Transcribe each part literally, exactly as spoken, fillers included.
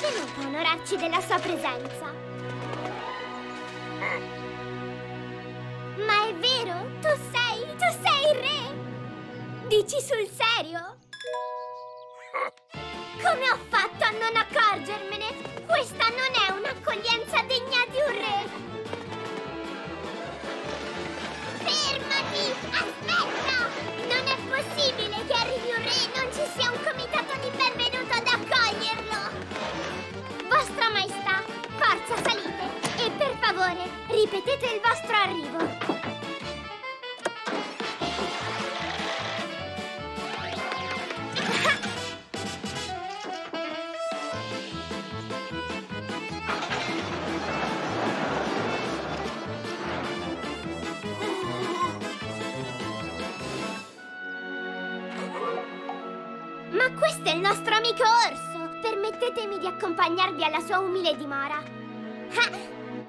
venuto a onorarci della sua presenza. Ma è vero? Tu sei, tu sei il re? Dici sul serio? Come ho fatto a non accorgermene? Questa non è un'accoglienza degna di un re! Fermati! Aspetta! Non è possibile che arrivi un re e non ci sia un comitato di benvenuto ad accoglierlo! Vostra Maestà, forza, salite! E per favore, ripetete il vostro arrivo! Ma questo è il nostro amico orso! Permettetemi di accompagnarvi alla sua umile dimora. Ah!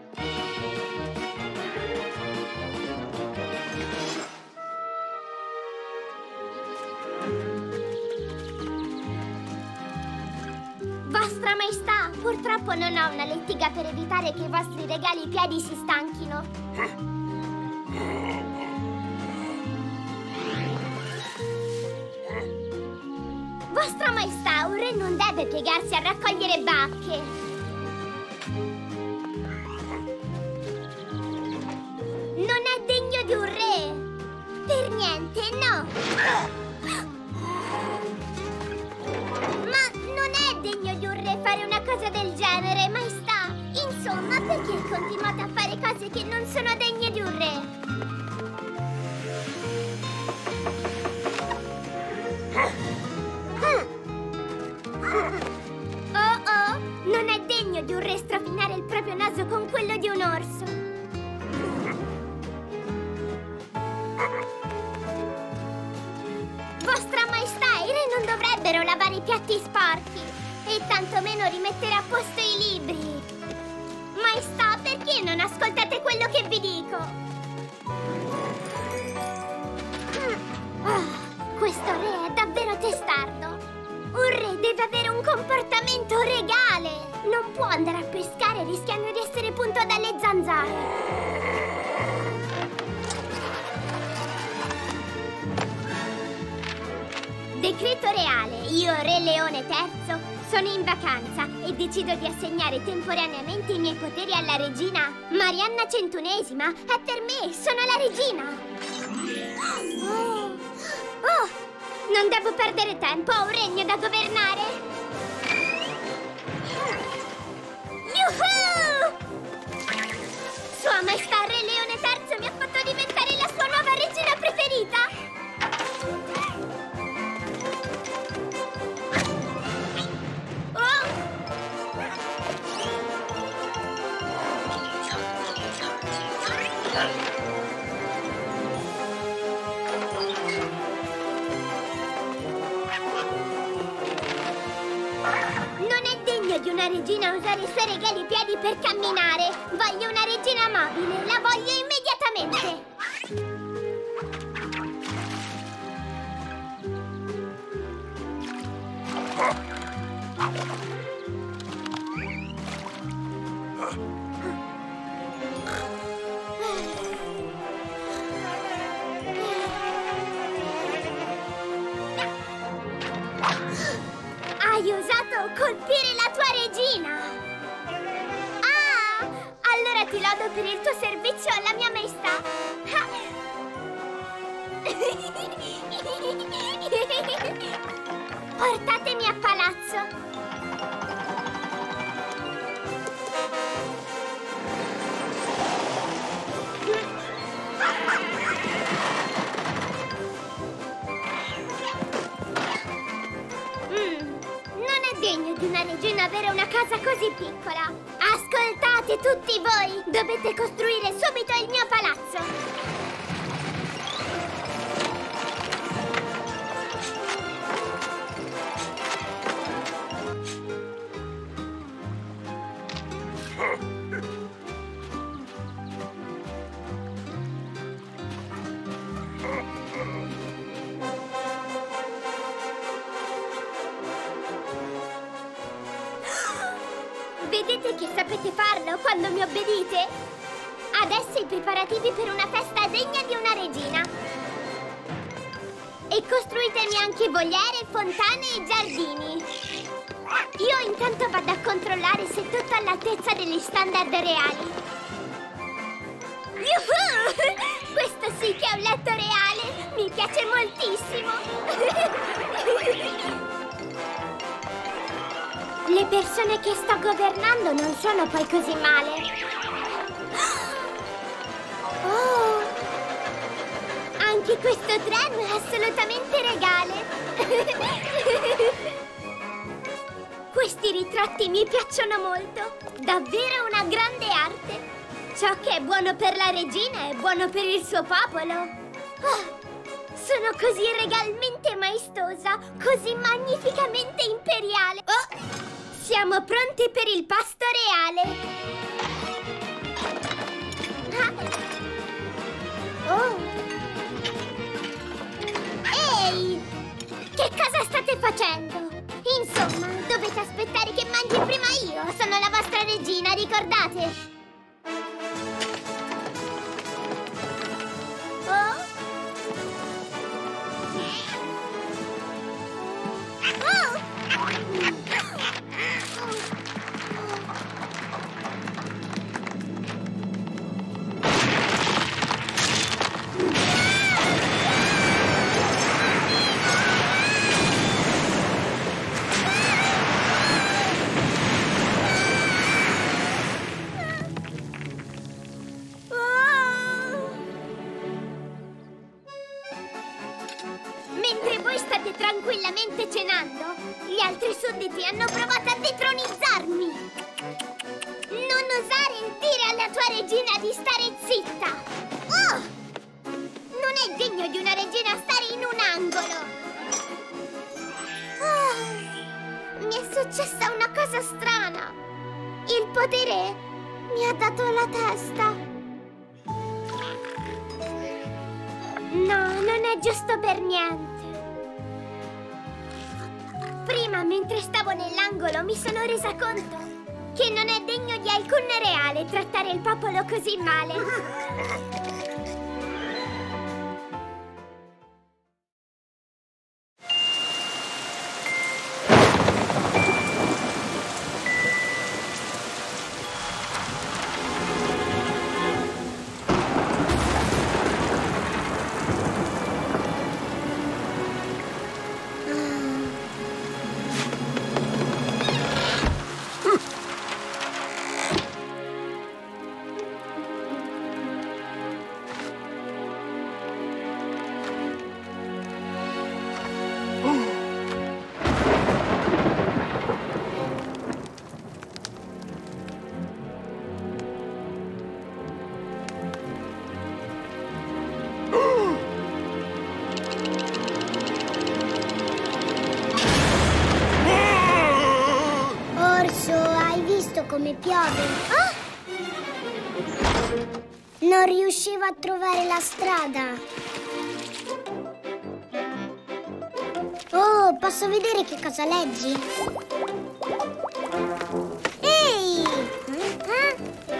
Vostra Maestà, purtroppo non ho una lettiga per evitare che i vostri regali piedi si stanchino. Vostra Maestà, un re non deve piegarsi a raccogliere bacche. Non è degno di un re. Per niente, no. Ma non è degno di un re fare una cosa del genere, Maestà. Insomma, perché continuate a fare cose che non sono degne di un re? Oh oh, non è degno di un re strofinare il proprio naso con quello di un orso. Vostra Maestà, i re non dovrebbero lavare i piatti sporchi e tantomeno rimettere a posto i libri. Maestà, perché non ascoltate quello che vi dico? Oh, questo re è davvero testardo. Un re deve avere un comportamento regale. Non può andare a pescare rischiando di essere punto dalle zanzare. Decreto reale. Io, Re Leone terzo, sono in vacanza e decido di assegnare temporaneamente i miei poteri alla regina Marianna Centunesima. È per me, sono la regina. Oh! Oh! Non devo perdere tempo, ho un regno da governare! Yuhu! Sua Maestà Re Leone terzo mi ha fatto diventare la sua nuova regina preferita! Oh! Di una regina usare i suoi regali piedi per camminare. Voglio una regina mobile, la voglio immediatamente. Hai usato colpire la tua regina! Ah! Allora ti lodo per il tuo servizio alla mia maestà! Portatemi a palazzo! Degno di una regina avere una casa così piccola. Ascoltate tutti voi! Dovete costruire subito il mio palazzo! Vedete che sapete farlo quando mi obbedite? Adesso i preparativi per una festa degna di una regina. E costruitemi anche voliere, fontane e giardini. Io intanto vado a controllare se è tutto all'altezza degli standard reali. Yuhu! Questo sì che è un letto reale! Mi piace moltissimo! Le persone che sto governando non sono poi così male. Oh! Anche questo treno è assolutamente regale! Questi ritratti mi piacciono molto! Davvero una grande arte! Ciò che è buono per la regina è buono per il suo popolo! Oh! Sono così regalmente maestosa, così magnificamente imperiale! Oh! Siamo pronti per il pasto reale! Ah. Oh! Ehi! Che cosa state facendo? Insomma, dovete aspettare che mangi prima io! Sono la vostra regina, ricordate? Oh! Oh! Mentre voi state tranquillamente cenando, gli altri sudditi hanno provato a detronizzarmi. Non osare dire alla tua regina di stare zitta! Oh! Non è degno di una regina stare in un angolo! Oh! Mi è successa una cosa strana! Il potere mi ha dato la testa! No, non è giusto per niente. Prima, mentre stavo nell'angolo, mi sono resa conto che non è degno di alcun reale trattare il popolo così male. Come piove? Ah! Non riuscivo a trovare la strada. Oh, posso vedere che cosa leggi? Ehi! Ah?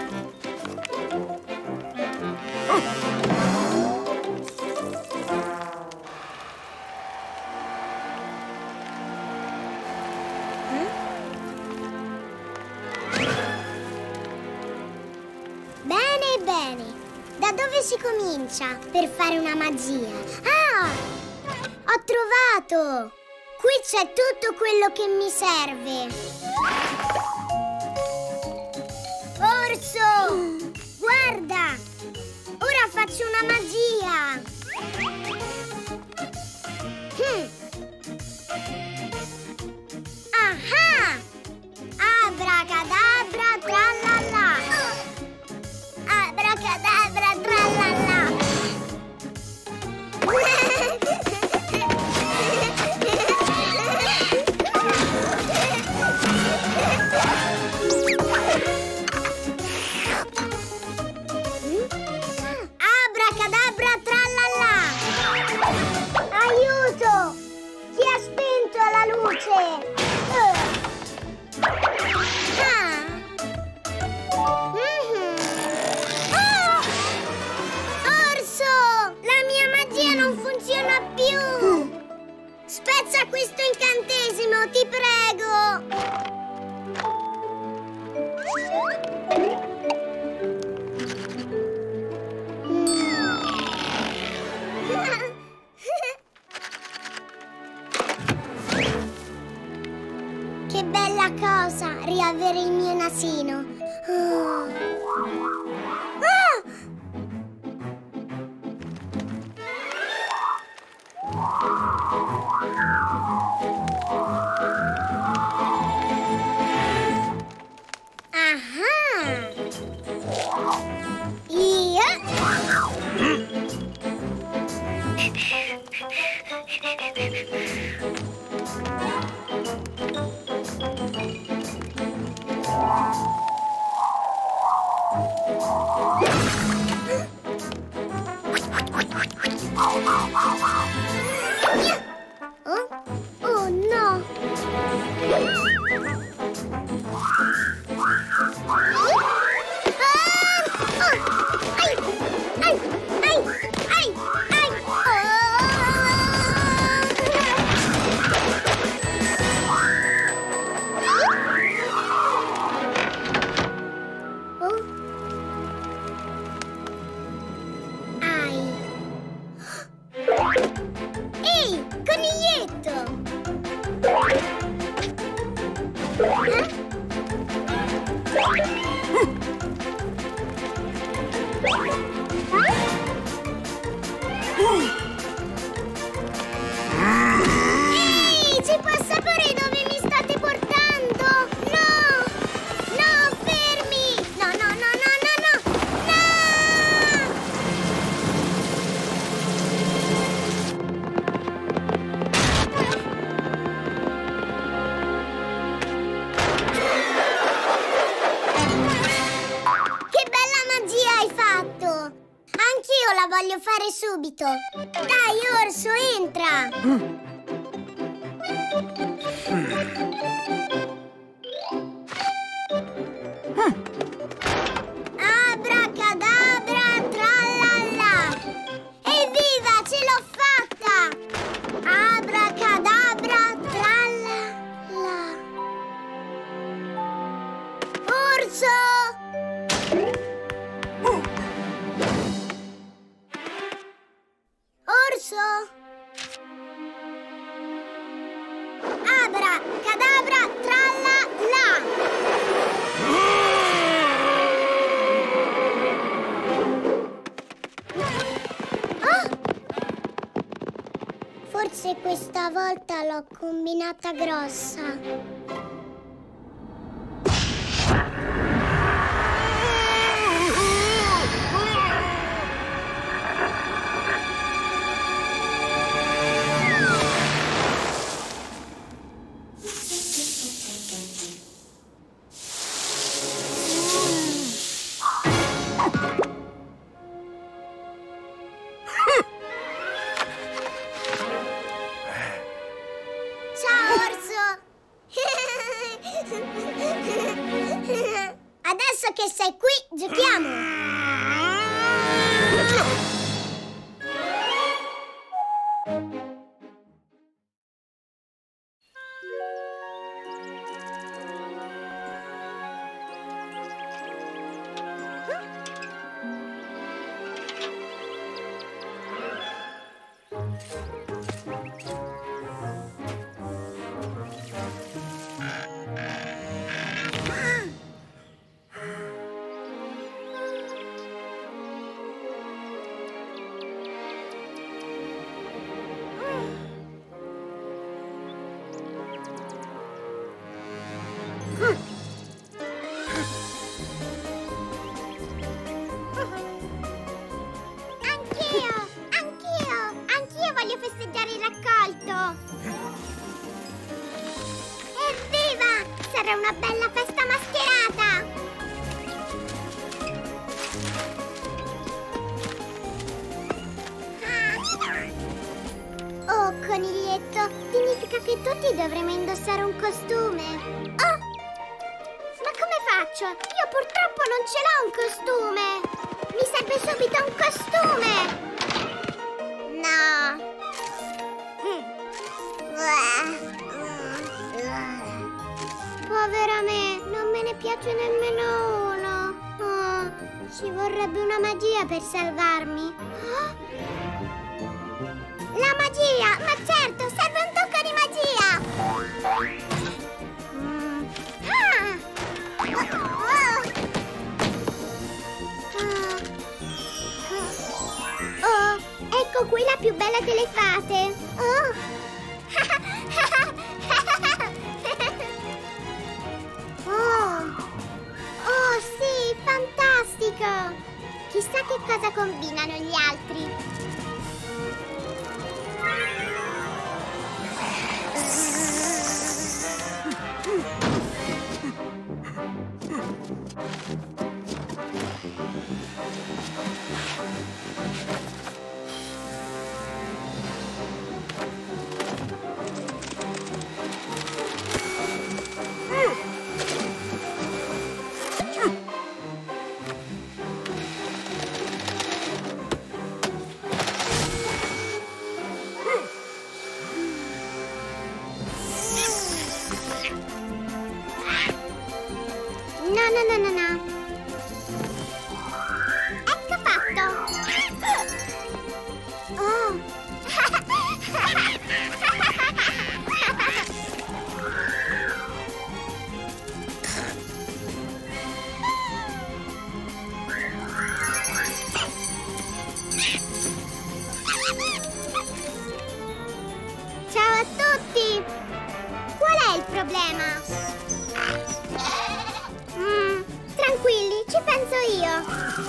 Bene, da dove si comincia per fare una magia? Ah! Ho trovato! Qui c'è tutto quello che mi serve! Orso! Guarda! Ora faccio una magia! Hm. Aha! Abracadabra tralala! Abracadabra tralala! avere il mio nasino. Oh. Ah! Oh? Oh no! Voglio fare subito. Dai, orso, entra. Abracadabra, tralala. Evviva, ce l'ho fatta. Abracadabra, tralala. Orso! Orso! Abra, cadabra, tralla, la! Oh! Forse questa volta l'ho combinata grossa. Adesso che sei qui, giochiamo! Festeggiare il raccolto! Evviva! Sarà una bella festa mascherata! Oh, coniglietto, significa che tutti dovremo indossare un costume! Oh! Ma come faccio? Io purtroppo non ce l'ho un costume! Mi serve subito un costume! No! Povera me, non me ne piace nemmeno uno. Oh, ci vorrebbe una magia per salvarmi. Oh? La magia! Ma certo, serve un tocco di magia! Mm. Ah! più bella delle fate. Oh! Oh! Oh, sì, fantastico! Chissà che cosa combinano gli altri. No, no, no, no, no. Ecco fatto. Oh. Ciao a tutti. Qual è il problema? Mm, tranquilli, ci penso io.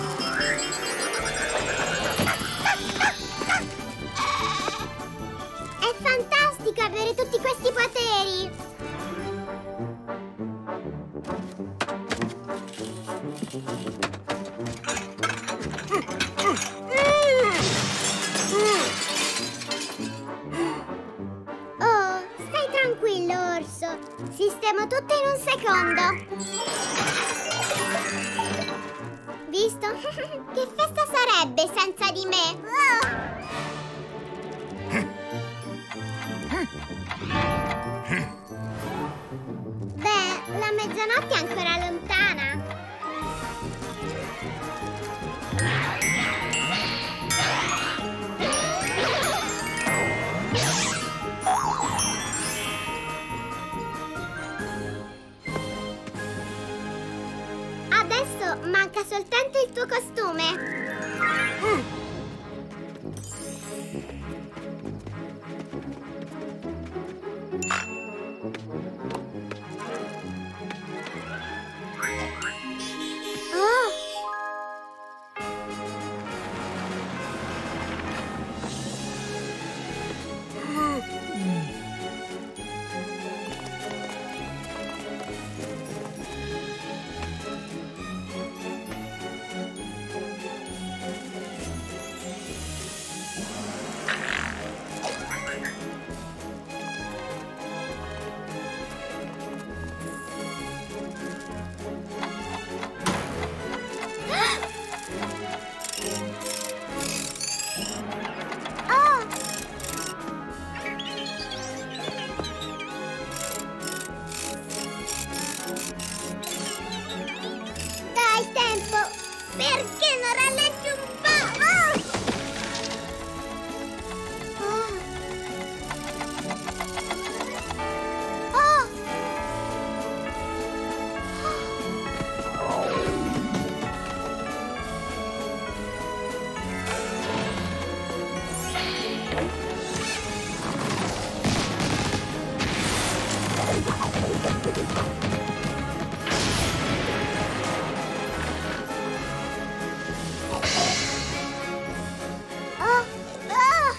È fantastico avere tutti questi poteri. Oh, stai tranquillo, orso. Sistemo tutto in un secondo. Visto? Che festa sarebbe senza di me? Oh. Beh, la mezzanotte è ancora lontana. Adesso manca soltanto il tuo costume. Oh! Dai, tempo! Perché non rallenti un po'? Oh! Oh! Oh! Oh!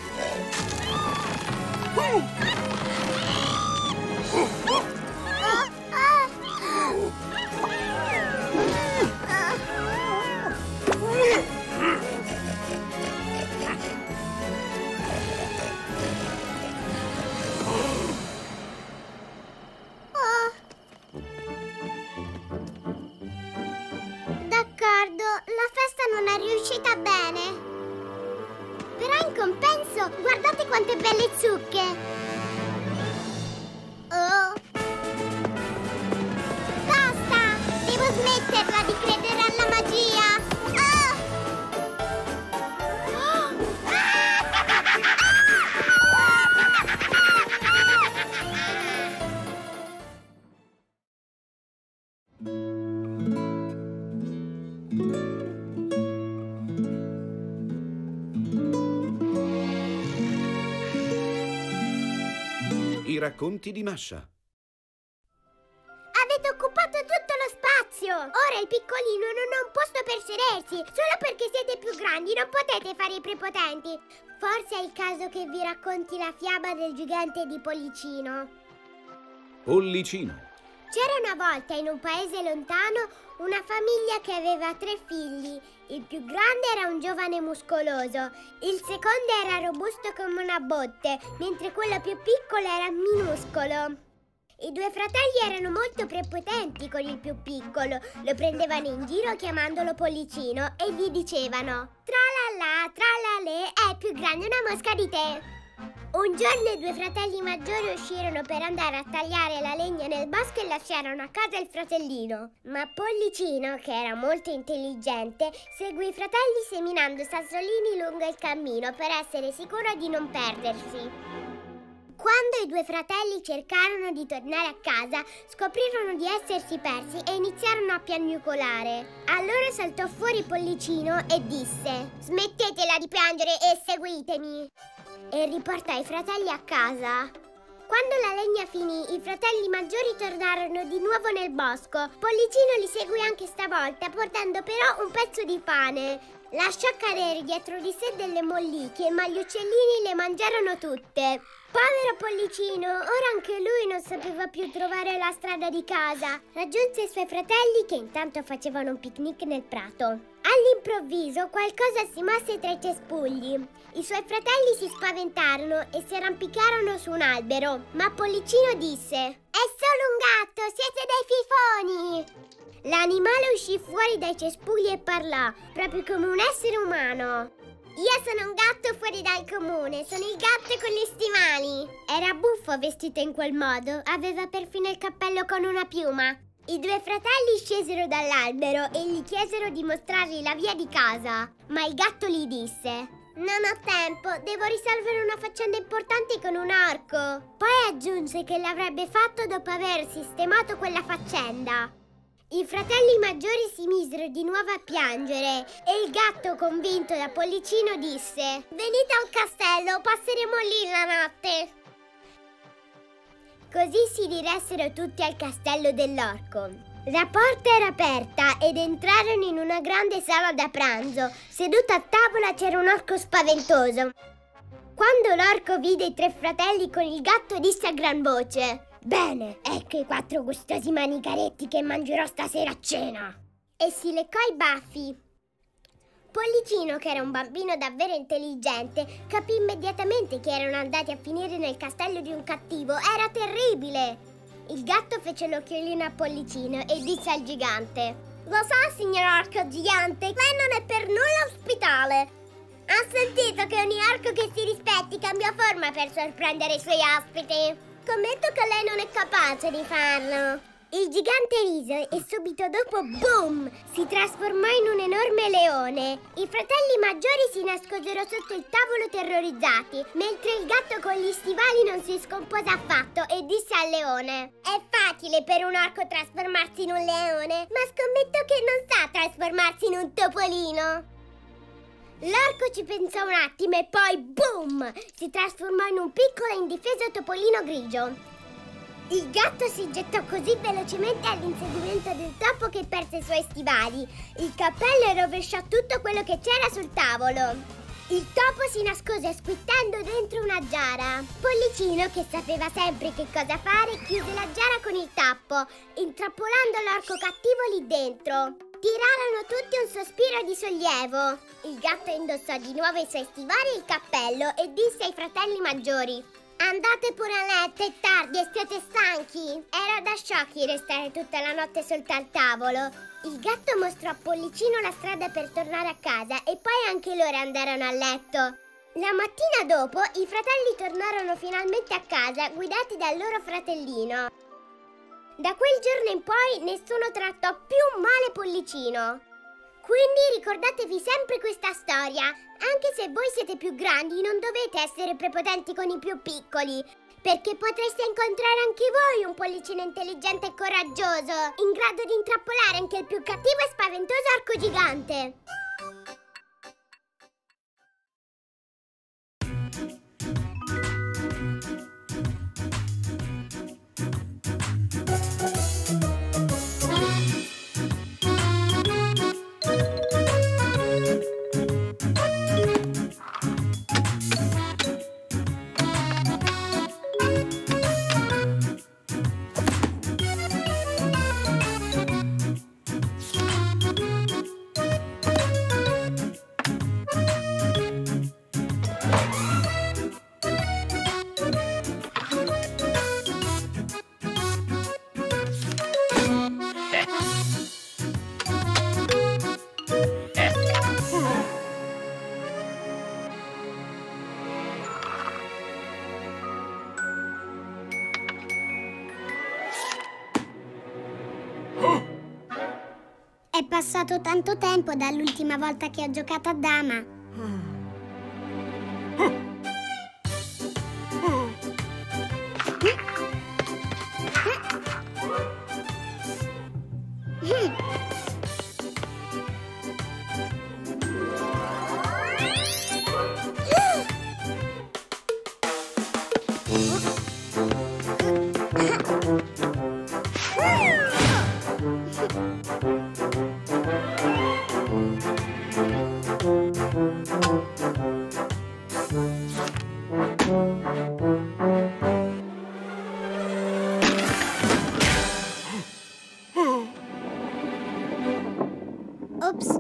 Oh! Oh! D'accordo, la festa non è riuscita bene. Però in compenso, guardate quante belle zucche! Oh! Basta! Devo smetterla di credere alla magia! Oh! racconti di Masha. Avete occupato tutto lo spazio! Ora il piccolino non ha un posto per sedersi. Solo perché siete più grandi non potete fare i prepotenti. Forse è il caso che vi racconti la fiaba del gigante di Pollicino. Pollicino. C'era una volta in un paese lontano una famiglia che aveva tre figli. Il più grande era un giovane muscoloso, il secondo era robusto come una botte, mentre quello più piccolo era minuscolo. I due fratelli erano molto prepotenti con il più piccolo, lo prendevano in giro chiamandolo Pollicino e gli dicevano: "Tralala, tralalè, è più grande una mosca di te". Un giorno i due fratelli maggiori uscirono per andare a tagliare la legna nel bosco e lasciarono a casa il fratellino. Ma Pollicino, che era molto intelligente, seguì i fratelli seminando sassolini lungo il cammino per essere sicuro di non perdersi. Quando i due fratelli cercarono di tornare a casa, scoprirono di essersi persi e iniziarono a piagnucolare. Allora saltò fuori Pollicino e disse: "Smettetela di piangere e seguitemi!" E riportò i fratelli a casa. Quando la legna finì, i fratelli maggiori tornarono di nuovo nel bosco. Pollicino li seguì anche stavolta, portando però un pezzo di pane. Lasciò cadere dietro di sé delle molliche, ma gli uccellini le mangiarono tutte. Povero Pollicino, ora anche lui non sapeva più trovare la strada di casa. Raggiunse i suoi fratelli che intanto facevano un picnic nel prato. All'improvviso qualcosa si mosse tra i cespugli. I suoi fratelli si spaventarono e si arrampicarono su un albero, ma Pollicino disse: "È solo un gatto, siete dei fifoni!" L'animale uscì fuori dai cespugli e parlò, proprio come un essere umano. "Io sono un gatto fuori dal comune, sono il gatto con gli stivali." Era buffo vestito in quel modo, aveva perfino il cappello con una piuma. I due fratelli scesero dall'albero e gli chiesero di mostrargli la via di casa, ma il gatto gli disse: "Non ho tempo, devo risolvere una faccenda importante con un orco." Poi aggiunse che l'avrebbe fatto dopo aver sistemato quella faccenda. I fratelli maggiori si misero di nuovo a piangere e il gatto, convinto da Pollicino, disse: "Venite al castello, passeremo lì la notte." Così si diressero tutti al castello dell'orco. La porta era aperta ed entrarono in una grande sala da pranzo. Seduto a tavola c'era un orco spaventoso. Quando l'orco vide i tre fratelli con il gatto, disse a gran voce: "Bene, ecco i quattro gustosi manicaretti che mangerò stasera a cena." E si leccò i baffi. Pollicino, che era un bambino davvero intelligente, capì immediatamente che erano andati a finire nel castello di un cattivo. Era terribile! Il gatto fece l'occhiolino a Pollicino e disse al gigante: "Lo sa, signor orco gigante, lei non è per nulla ospitale. Ha sentito che ogni orco che si rispetti cambia forma per sorprendere i suoi ospiti. Scommetto che lei non è capace di farlo." Il gigante rise e subito dopo, boom, si trasformò in un enorme leone. I fratelli maggiori si nascosero sotto il tavolo terrorizzati, mentre il gatto con gli stivali non si scompose affatto e disse al leone: "È facile per un orco trasformarsi in un leone, ma scommetto che non sa trasformarsi in un topolino." L'orco ci pensò un attimo e poi, boom, si trasformò in un piccolo e indifeso topolino grigio. Il gatto si gettò così velocemente all'inseguimento del topo che perse i suoi stivali. Il cappello rovesciò tutto quello che c'era sul tavolo. Il topo si nascose squittando dentro una giara. Pollicino, che sapeva sempre che cosa fare, chiuse la giara con il tappo, intrappolando l'orco cattivo lì dentro. Tirarono tutti un sospiro di sollievo. Il gatto indossò di nuovo i suoi stivali e il cappello e disse ai fratelli maggiori: "Andate pure a letto, è tardi e siete stanchi." Era da sciocchi restare tutta la notte sotto al tavolo. Il gatto mostrò a Pollicino la strada per tornare a casa e poi anche loro andarono a letto. La mattina dopo i fratelli tornarono finalmente a casa, guidati dal loro fratellino. Da quel giorno in poi nessuno trattò più male Pollicino. Quindi ricordatevi sempre questa storia. Anche se voi siete più grandi, non dovete essere prepotenti con i più piccoli, perché potreste incontrare anche voi un Pollicino intelligente e coraggioso, in grado di intrappolare anche il più cattivo e spaventoso orco gigante. È passato tanto tempo dall'ultima volta che ho giocato a dama. Ops.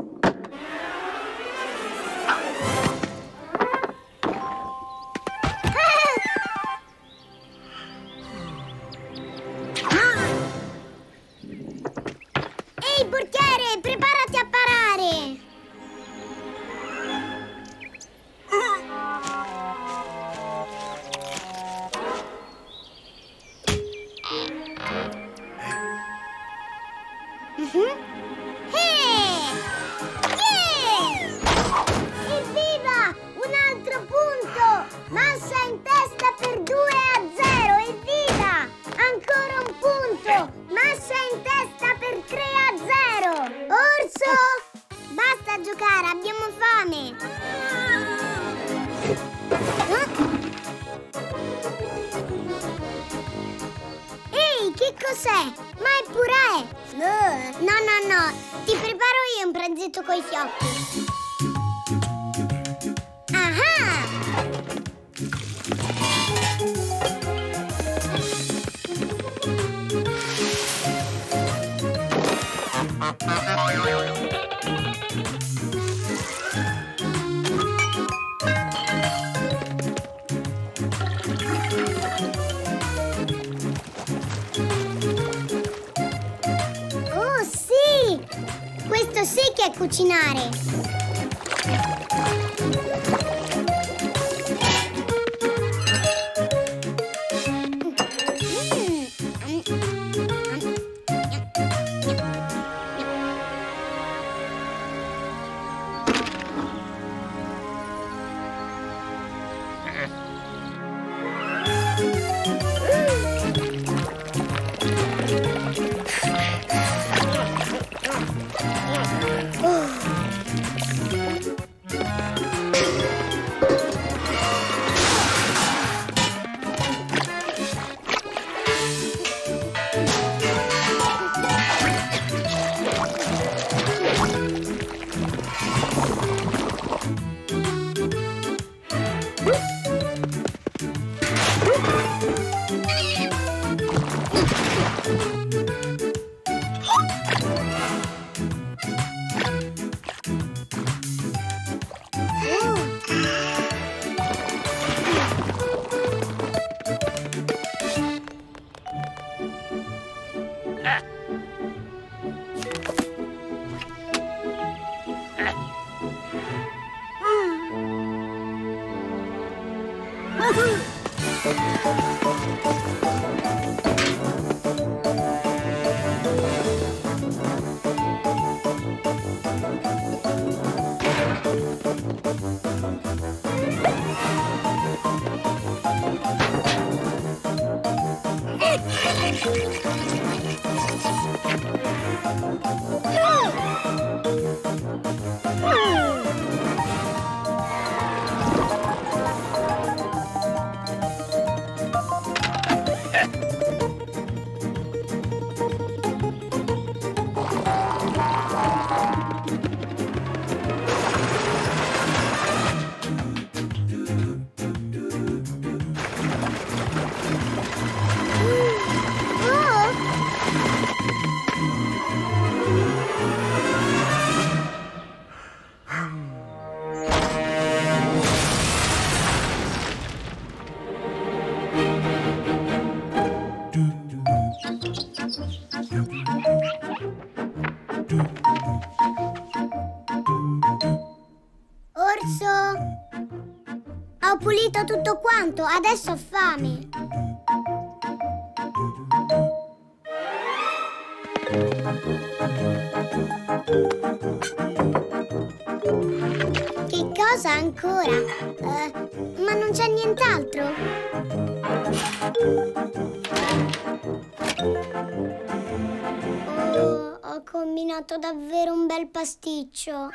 Ehi, portiere, preparati a parare! Mhm. Evviva! Un altro punto! Massa in testa per due a zero! Evviva! Ancora un punto! Massa in testa per tre a zero! Orso! Basta giocare, abbiamo fame! Ehi, che cos'è? Ma è purè! No, no, no! Ti preparo io un pranzetto coi fiocchi! Oh sì! Questo sì che è cucinare! Orso, ho pulito tutto quanto, adesso ho fame. ancora. Uh, ma non c'è nient'altro. Oh, ho combinato davvero un bel pasticcio.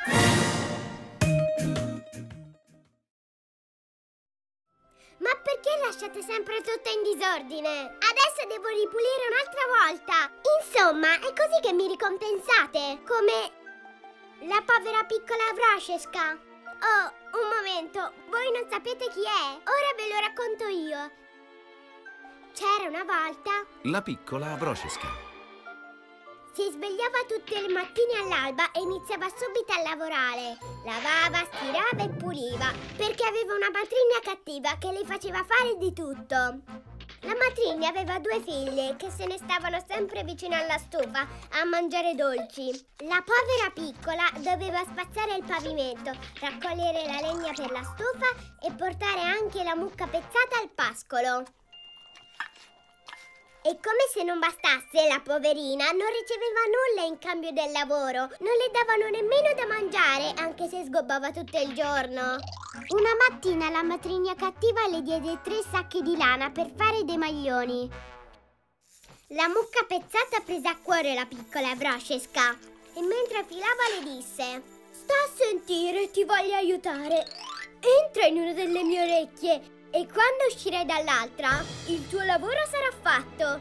Ma perché lasciate sempre tutto in disordine? Adesso devo ripulire un'altra volta. Insomma, è così che mi ricompensate, come la povera piccola Vrancesca. Oh, un momento, voi non sapete chi è? Ora ve lo racconto io. C'era una volta... La piccola Vrancesca. Si svegliava tutte le mattine all'alba e iniziava subito a lavorare. Lavava, stirava e puliva, perché aveva una matrigna cattiva che le faceva fare di tutto. La matrigna aveva due figlie che se ne stavano sempre vicino alla stufa a mangiare dolci. La povera piccola doveva spazzare il pavimento, raccogliere la legna per la stufa e portare anche la mucca pezzata al pascolo. E come se non bastasse, la poverina non riceveva nulla in cambio del lavoro. Non le davano nemmeno da mangiare, anche se sgobbava tutto il giorno. Una mattina la matrigna cattiva le diede tre sacchi di lana per fare dei maglioni. La mucca pezzata prese a cuore la piccola Vrancesca e mentre filava le disse: «Sta a sentire, ti voglio aiutare. Entra in una delle mie orecchie. E quando uscirai dall'altra, il tuo lavoro sarà fatto».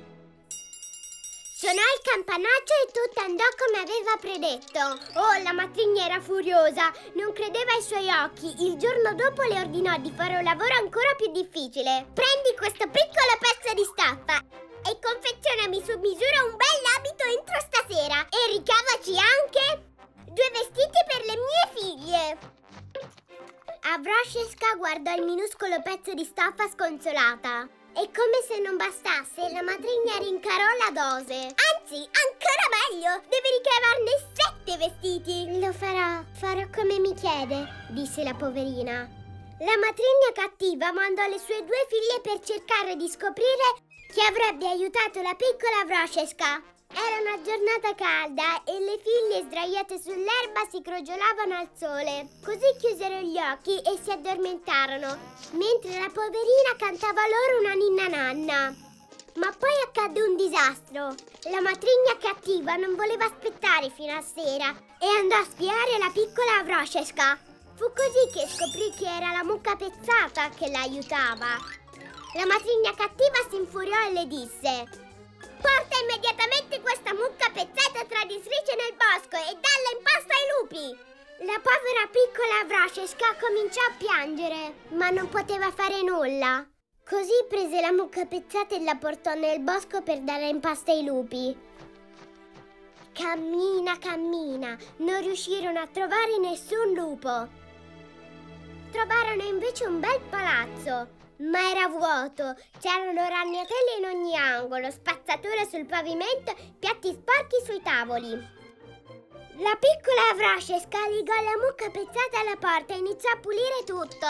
Suonò il campanaggio e tutto andò come aveva predetto. Oh, la matrigna era furiosa, non credeva ai suoi occhi. Il giorno dopo le ordinò di fare un lavoro ancora più difficile. «Prendi questo piccolo pezzo di stoffa e confezionami su misura un bell'abito entro stasera. E ricavaci anche due vestiti per le mie figlie». A Vrancesca guardò il minuscolo pezzo di stoffa sconsolata e come se non bastasse la matrigna rincarò la dose. Anzi, ancora meglio, deve ricavarne sette vestiti. «Lo farò, farò come mi chiede», disse la poverina. La matrigna cattiva mandò le sue due figlie per cercare di scoprire chi avrebbe aiutato la piccola Vrancesca. Era una giornata calda e le figlie sdraiate sull'erba si crogiolavano al sole. Così chiusero gli occhi e si addormentarono, mentre la poverina cantava loro una ninna nanna. Ma poi accadde un disastro. La matrigna cattiva non voleva aspettare fino a sera e andò a spiare la piccola Vrancesca. Fu così che scoprì che era la mucca pezzata che la aiutava. La matrigna cattiva si infuriò e le disse: «Porta immediatamente questa mucca pezzata traditrice nel bosco e dalla in pasto ai lupi!» La povera piccola Vrancesca cominciò a piangere, ma non poteva fare nulla. Così prese la mucca pezzata e la portò nel bosco per darla in pasto ai lupi. Cammina, cammina, non riuscirono a trovare nessun lupo. Trovarono invece un bel palazzo. Ma era vuoto, c'erano ragnateli in ogni angolo, spazzature sul pavimento, piatti sporchi sui tavoli. La piccola Vrancesca legò la mucca pezzata alla porta e iniziò a pulire tutto.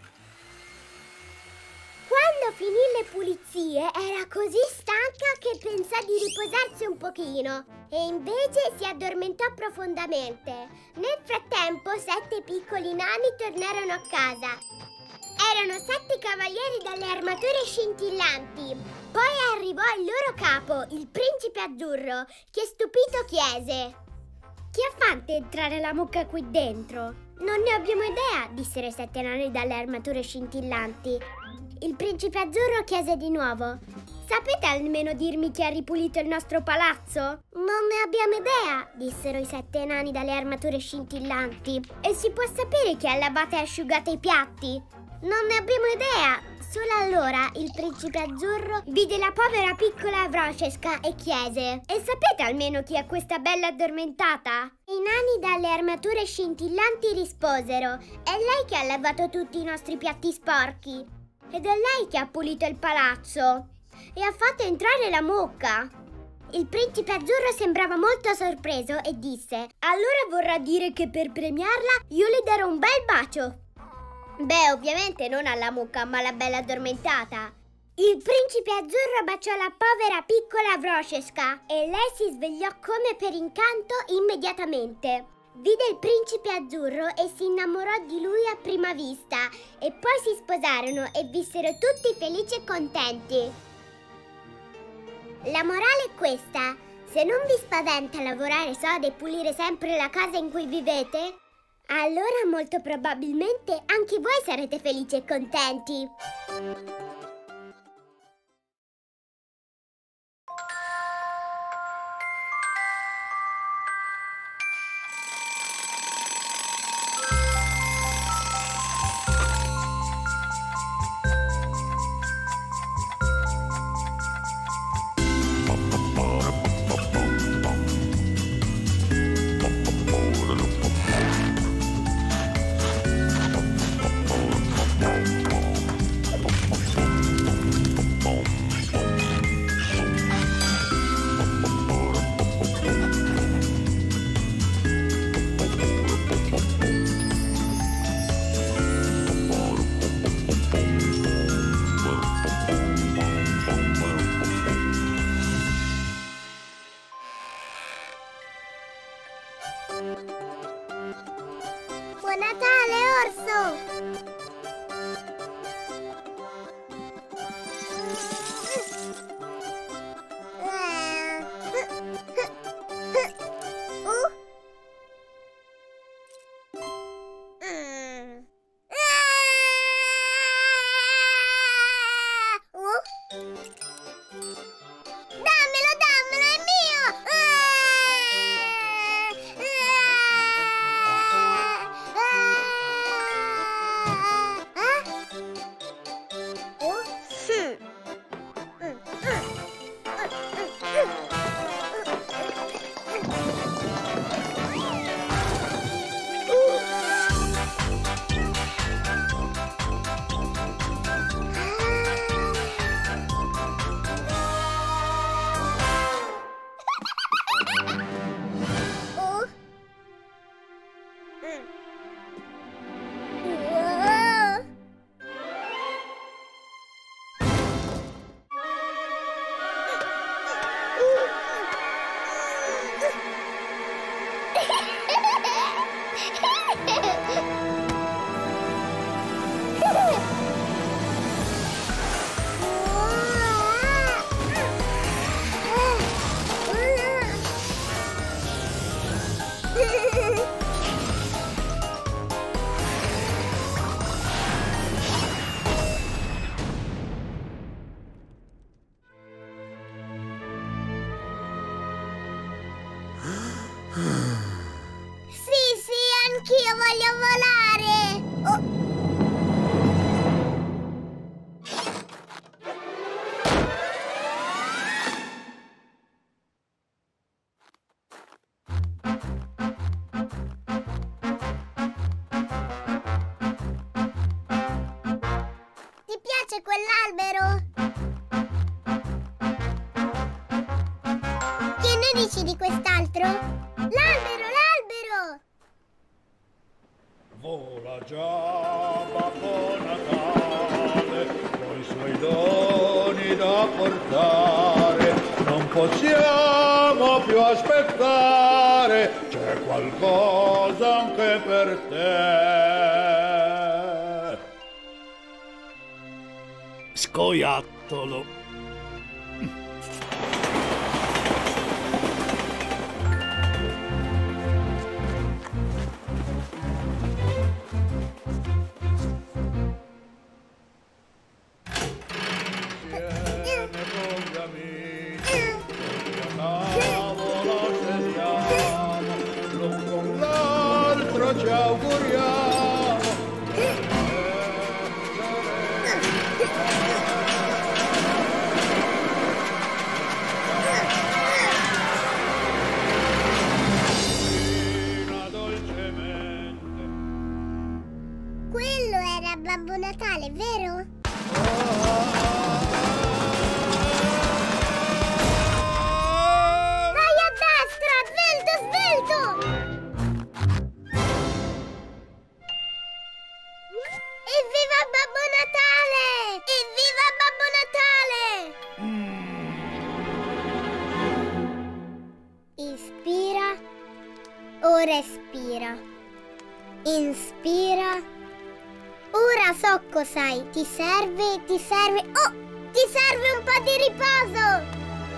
Quando finì le pulizie era così stanca che pensò di riposarsi un pochino e invece si addormentò profondamente. Nel frattempo sette piccoli nani tornarono a casa. Erano sette cavalieri dalle armature scintillanti. Poi arrivò il loro capo, il principe azzurro, che stupito chiese: «Chi ha fatto entrare la mucca qui dentro?» «Non ne abbiamo idea», dissero i sette nani dalle armature scintillanti. Il principe azzurro chiese di nuovo: «Sapete almeno dirmi chi ha ripulito il nostro palazzo?» «Non ne abbiamo idea», dissero i sette nani dalle armature scintillanti. «E si può sapere chi ha lavato e asciugato i piatti?» «Non ne abbiamo idea». Solo allora il principe azzurro vide la povera piccola Vrancesca e chiese: «E sapete almeno chi è questa bella addormentata?» I nani dalle armature scintillanti risposero: «È lei che ha lavato tutti i nostri piatti sporchi. Ed è lei che ha pulito il palazzo. E ha fatto entrare la mucca». Il principe azzurro sembrava molto sorpreso e disse: «Allora vorrà dire che per premiarla io le darò un bel bacio». Beh, ovviamente non alla mucca, ma alla bella addormentata. Il principe azzurro baciò la povera piccola Vrancesca e lei si svegliò come per incanto immediatamente. Vide il principe azzurro e si innamorò di lui a prima vista e poi si sposarono e vissero tutti felici e contenti. La morale è questa: se non vi spaventa lavorare sodo e pulire sempre la casa in cui vivete, allora molto probabilmente anche voi sarete felici e contenti. Buon Natale, orso! Anch'io voglio volare! Oh. Ti piace quell'albero? Che ne dici di quest'altro? L'albero, l'albero! Vola già Babbo Natale, coi suoi doni da portare, non possiamo più aspettare, c'è qualcosa anche per te. Scoiattolo. Ci auguriamo. Dolcemente. Quello era Babbo Natale, vero? Vai a destra, svelto, svelto! Evviva Babbo Natale! Evviva Babbo Natale! Mm. Ispira. ora espira. Inspira. Ora so cos'hai. Ti serve, ti serve... Oh! Ti serve un po' di riposo!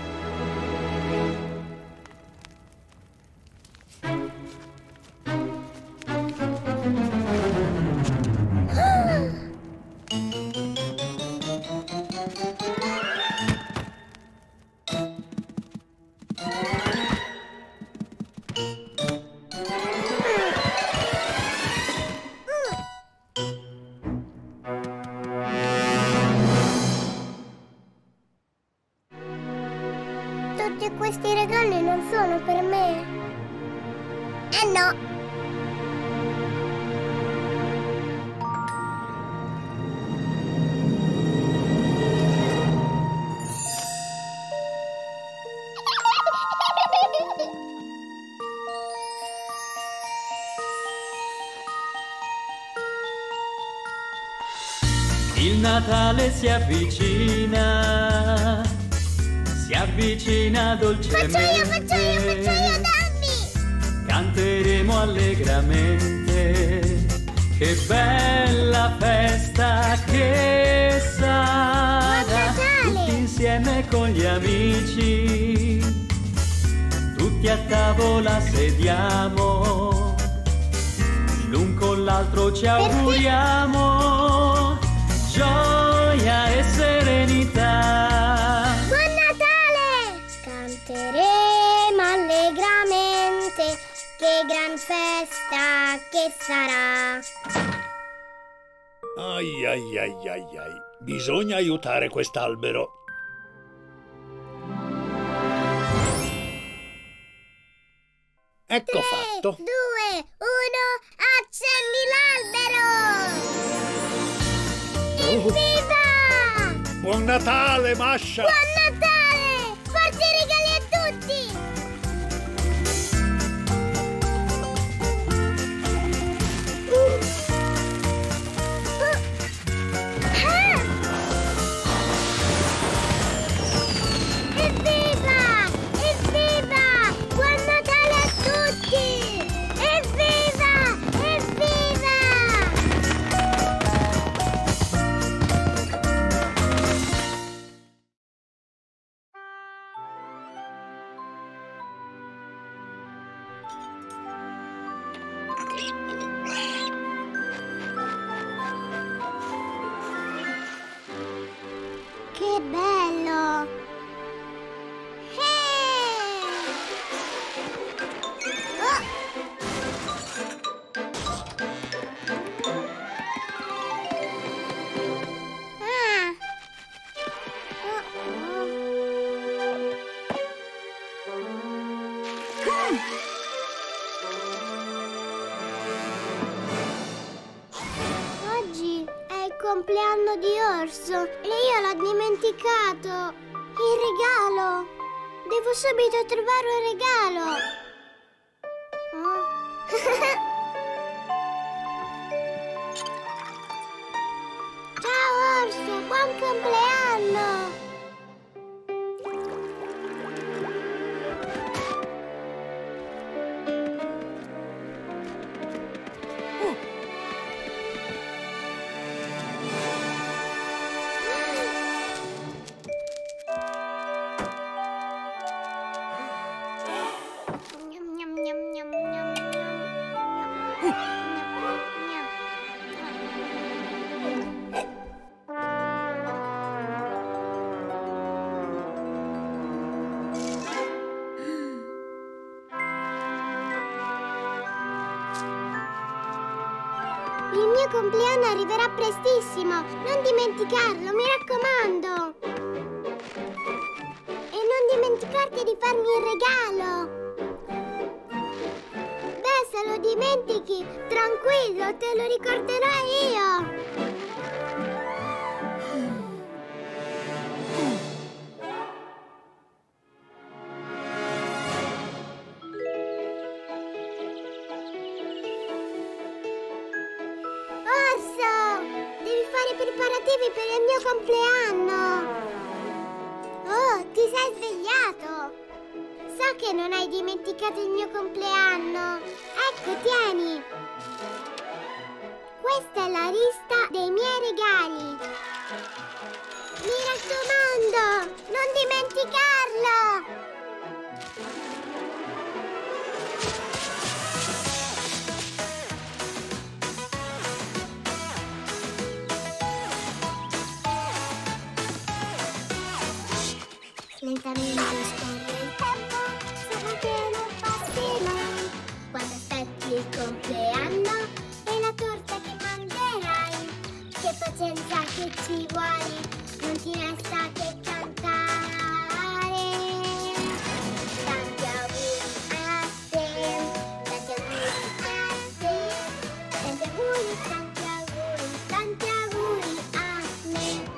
Tutti questi regali non sono per me? Eh no! Il Natale si avvicina, si avvicina dolcemente. Faccio io, faccio io, faccio io, dammi! Canteremo allegramente, che bella festa che sarà. Buon Natale! Tutti insieme con gli amici, tutti a tavola sediamo, l'un con l'altro ci auguriamo gioia e serenità. Buon Natale! Canteremo allegramente, che gran festa che sarà. Ai ai ai ai ai. Bisogna aiutare quest'albero. Ecco Tre, fatto. due, uno, accendi l'albero! Evviva! Buon Natale, Masha! Buon Natale! Porti i regali a tutti! Uh. Uh. Ah! Evviva! Evviva! Buon Natale a tutti! Evviva! Evviva! Che bello! Hey! Oh! Ah! Oh, oh. Ah! Oggi è il compleanno di Orso e io l'ho dimenticato. Il regalo. Devo subito trovare un regalo. Oh. Ciao Orso, buon compleanno. Nham, nham, nham, nham, nham, nham. Nham, Il mio compleanno arriverà prestissimo. Non dimenticarlo, mi raccomando. E non dimenticarti di farmi il regalo. Beh, se lo dimentichi, tranquillo, te lo ricorderò io. Orso, devi fare i preparativi per il mio compleanno. Oh, ti sei svegliato. So che non hai dimenticato il mio compleanno. Ecco, tieni. Questa è la lista dei miei regali. Mi raccomando, non dimenticarlo! Lentamente scorre il tempo, sembra che non passi mai. Quando aspetti il compleanno e la torta che mangerai, che pazienza che ci vuole, non ti resta che cantare. Tanti auguri a te, tanti auguri a te, tanti auguri, tanti auguri, tanti auguri a me.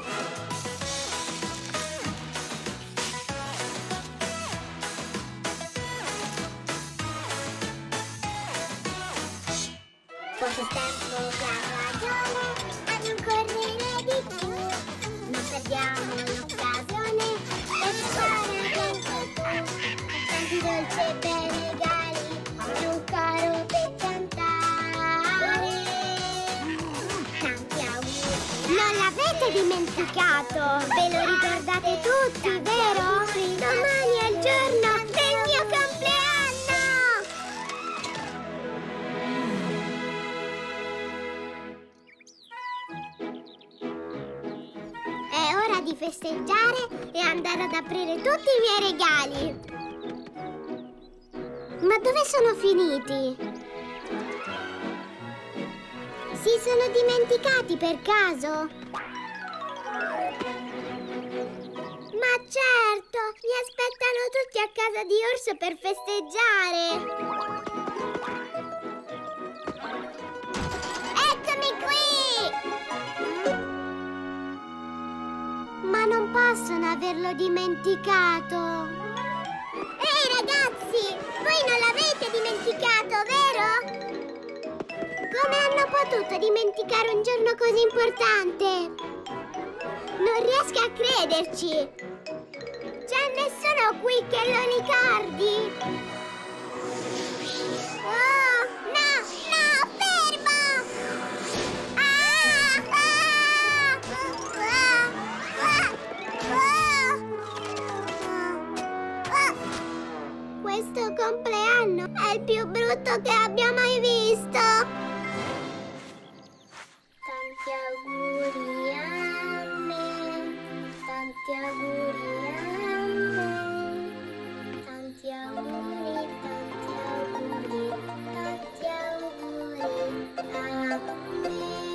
Poco tempo che ha ragione a non correre di più, non perdiamo l'occasione per fare anche tu. Tanti dolci e bei regali e un coro per cantare. Tanti auguri. Non l'avete dimenticato? Ve lo ricordate tutti, vero? Domani è il giorno del mio compleanno! È ora di festeggiare e andare ad aprire tutti i miei regali. Ma dove sono finiti? Si sono dimenticati per caso? Ma certo, mi aspettano tutti a casa di Orso per festeggiare. Eccomi qui! Ma non possono averlo dimenticato. Ehi ragazzi, voi non l'avete dimenticato, vero? Come hanno potuto dimenticare un giorno così importante? Non riesco a crederci. C'è nessuno qui che lo ricordi? Oh, no, no, fermo! Ah, ah, ah, ah, ah. Questo compleanno è il più brutto che abbia mai visto. Tanti auguri a me, tanti auguri a me, tanti auguri, tanti auguri, tanti auguri a me.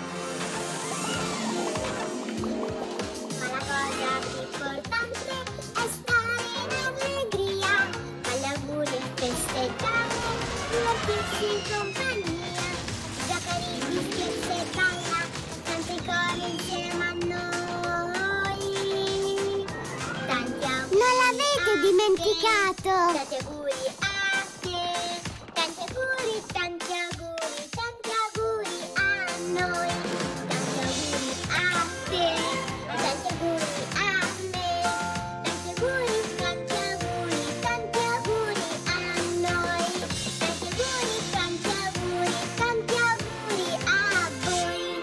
Ma la cosa più importante è stare in allegria, agli auguri e festeggiare, divertirsi in compagnia, giocare i dischi e se balla, tanti cori insieme a noi. Tanti auguri. Non l'avete dimenticato? Tanti auguri a te, tanti auguri, tanti auguri, tanti auguri a noi. Tanti auguri a te, tanti auguri a me, tanti auguri, tanti auguri, tanti auguri a noi. Tanti auguri, tanti auguri, tanti auguri a voi.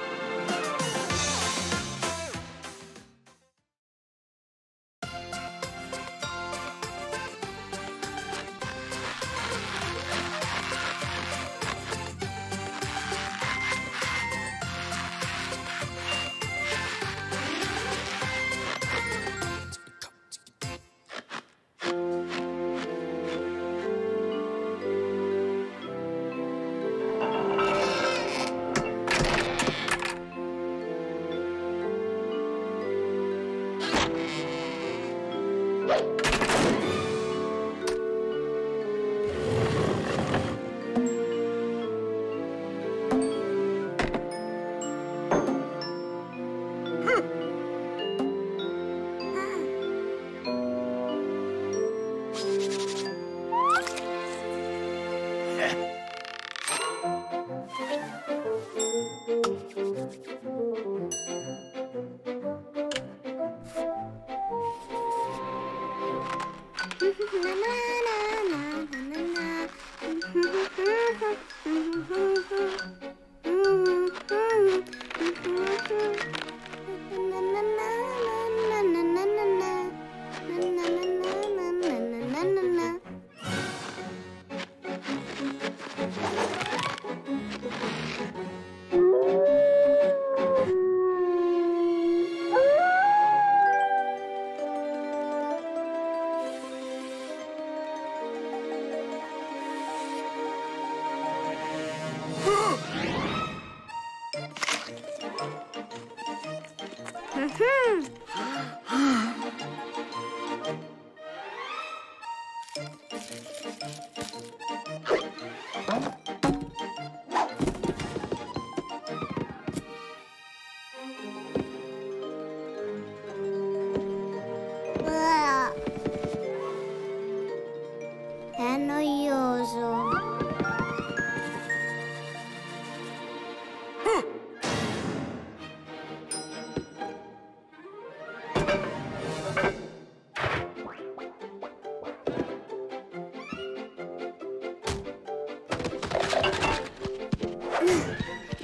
Na na na na na na na.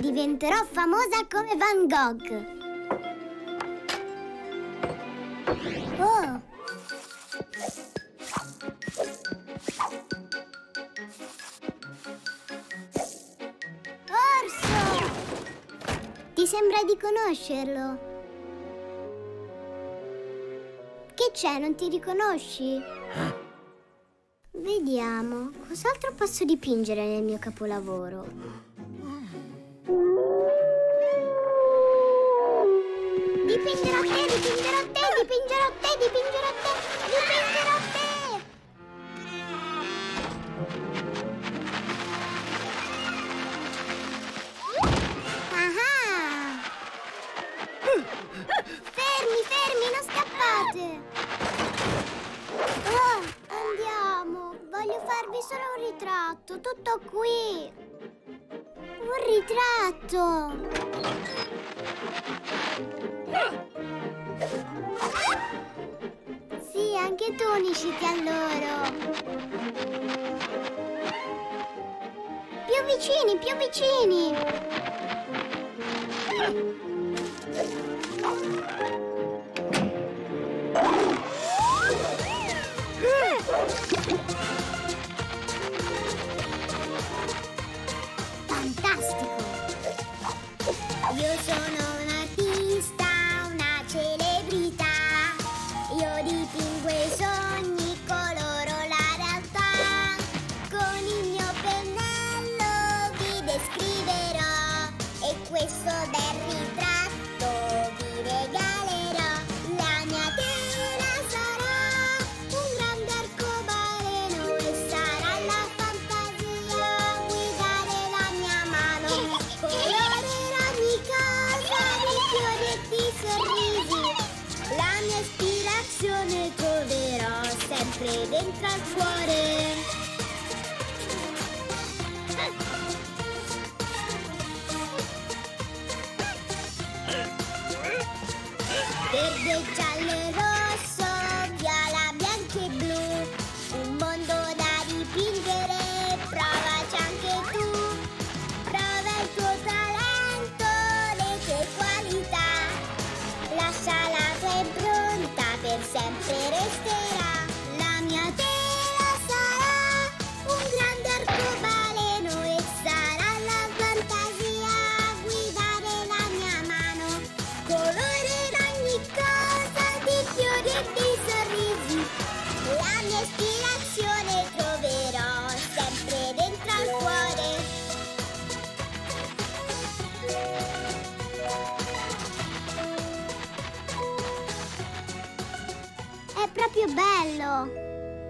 diventerò famosa come Van Gogh. Oh! Orso! Ti sembra di conoscerlo? Che c'è, non ti riconosci? Vediamo, cos'altro posso dipingere nel mio capolavoro? Dipingerò te, dipingerò te, dipingerò te, dipingerò te, dipingerò te! Ah! Fermi, fermi, non scappate! Oh, andiamo! Voglio farvi solo un ritratto, tutto qui! Un ritratto! Sì, anche tu unisciti a loro! Più vicini, più vicini! Fantastico! Io sono un artista, una celebrità. Io dipingo i sogni, coloro la realtà. Con il mio pennello vi descriverò e questo bel ritratto vi regalerò. La mia tela sarà un grande arcobaleno e sarà la fantasia a guidare la mia mano. Colorerò ogni cosa di fiori e di sorrisi. La mia ispirazione troverò sempre dentro al cuore. Verde, giallo e rosso, viola, bianco e blu. Un mondo da dipingere, provaci anche tu. Prova il tuo talento, le tue qualità. Lascia la tua impronta, per sempre resterà. La mia tela sarà un grande arcobaleno e sarà la fantasia a guidare la mia mano. Colorerò ogni cosa di fiori e di sorrisi. La mia ispirazione troverò sempre dentro al cuore. È proprio bello!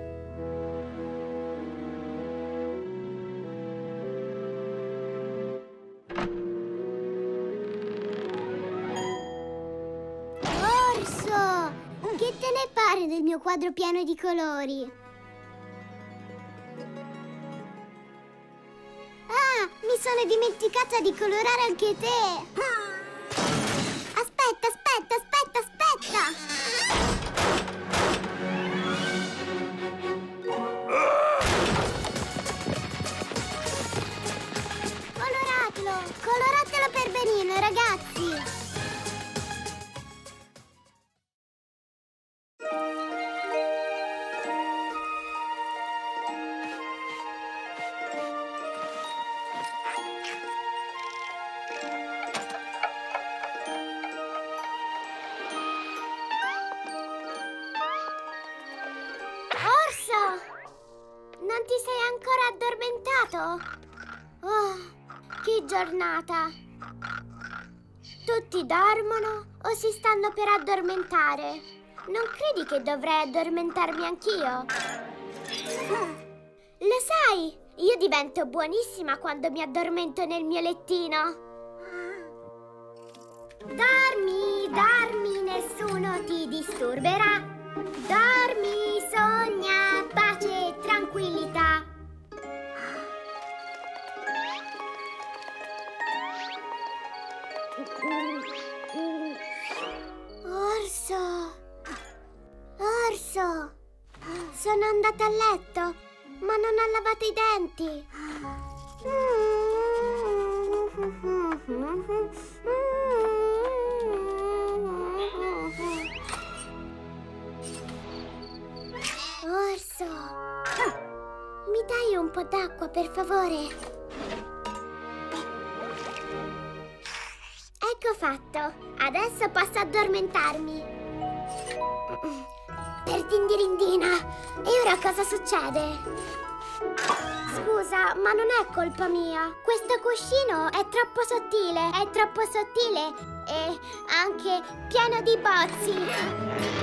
Orso! Che te ne pare del mio quadro pieno di colori? Ah, mi sono dimenticata di colorare anche te! Aspetta, aspetta, aspetta, aspetta! Coloratelo! Coloratelo per benino, ragazzi! Non ti sei ancora addormentato? Oh, che giornata! Tutti dormono o si stanno per addormentare? Non credi che dovrei addormentarmi anch'io? Lo sai, io divento buonissima quando mi addormento nel mio lettino. Dormi, dormi, nessuno ti disturberà. Dormi, sogna, pace e tranquillità. Orso! Orso! Sono andata a letto, ma non ho lavato i denti. Orso, mi dai un po' d'acqua, per favore? Ecco fatto. Adesso posso addormentarmi. Per dindirindina. E ora cosa succede? Scusa, ma non è colpa mia. Questo cuscino è troppo sottile. È troppo sottile e anche pieno di bozzi.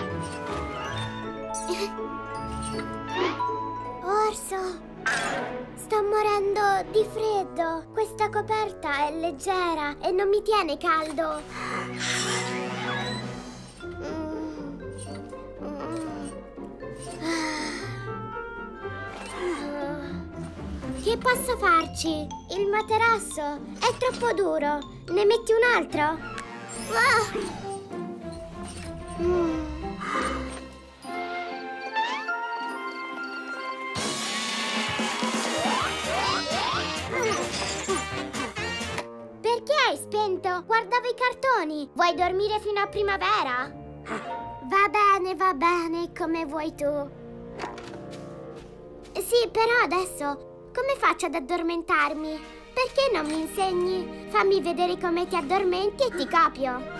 Orso, sto morendo di freddo. Questa coperta è leggera e non mi tiene caldo. Mm. Mm. Ah. Che posso farci? Il materasso è troppo duro. Ne metti un altro? Ah. Mm. Perché hai spento? Guardavo i cartoni. Vuoi dormire fino a primavera? Va bene, va bene, come vuoi tu. Sì, però adesso come faccio ad addormentarmi? Perché non mi insegni? Fammi vedere come ti addormenti e ti copio.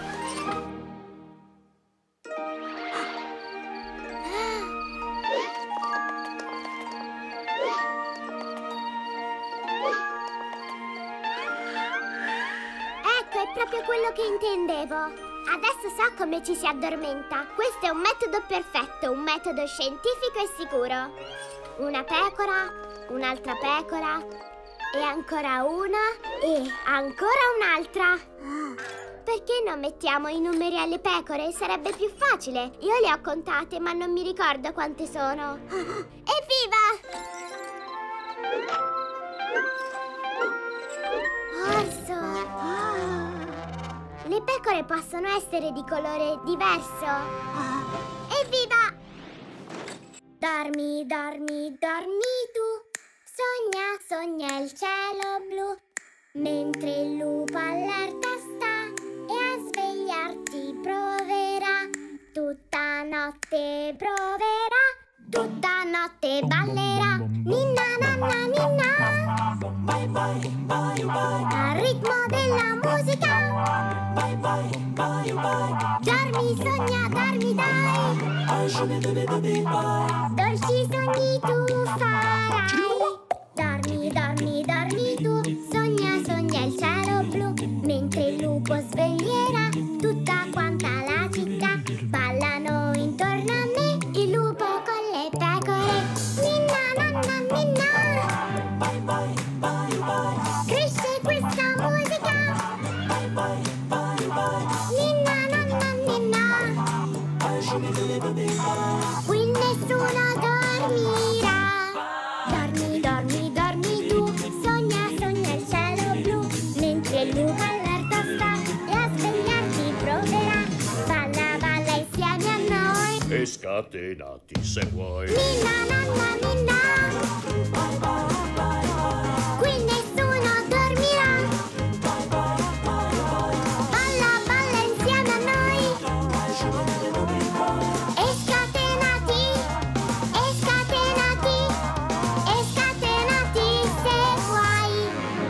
Proprio quello che intendevo. Adesso so come ci si addormenta. Questo è un metodo perfetto, un metodo scientifico e sicuro. Una pecora, un'altra pecora, e ancora una, e ancora un'altra. Perché non mettiamo i numeri alle pecore? Sarebbe più facile. Io le ho contate, ma non mi ricordo quante sono. Evviva! Orso! Le pecore possono essere di colore diverso. Evviva! Dormi, dormi, dormi tu. Sogna, sogna il cielo blu. Mentre il lupo allerta sta e a svegliarti proverà. Tutta notte proverà, tutta notte ballerà. Ninna nanna ninna. Al ritmo della musica. Dormi, sogna, dormi, dai. Dolci sogni tu farai. Dormi, dormi, dormi tu. Sogna, sogna il cielo blu. Mentre il lupo sveglierà tutta quanta la città. Ballano intorno a me il lupo con le pecore. Ninna, nanna, ninna. Cresce questa musica. Ninna, nanna, ninna. Qui nessuno dormirà. Dormi, dormi, dormi tu. Sogna, sogna il cielo blu. Mentre il lupo allerta sta e a svegliarti proverà. Balla, balla insieme a noi. E scatenati se vuoi. Ninna, nanna, ninna. Qui nessuno dormirà. Balla, balla insieme a noi. E scatenati, e scatenati, e scatenati se vuoi.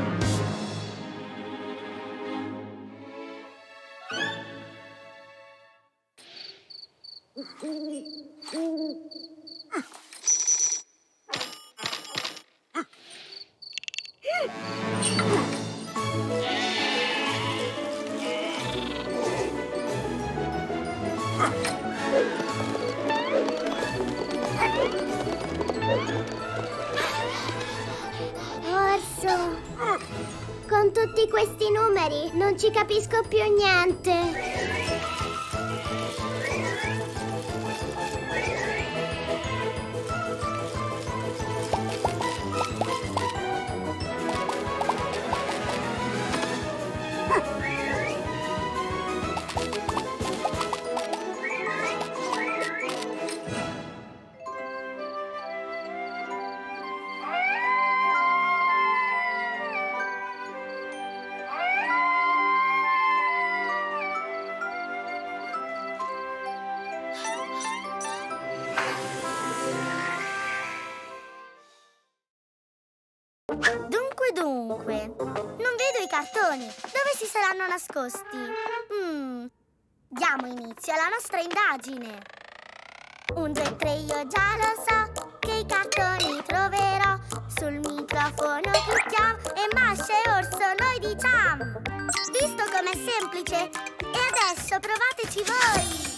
Orso, con tutti questi numeri non ci capisco più niente. Dunque, dunque, non vedo i cartoni. Dove si saranno nascosti? Mm. Diamo inizio alla nostra indagine. Un, due, tre, io già lo so che i cartoni troverò. Sul microfono clicchiamo e Masha e Orso noi diciamo. Visto com'è semplice? E adesso provateci voi!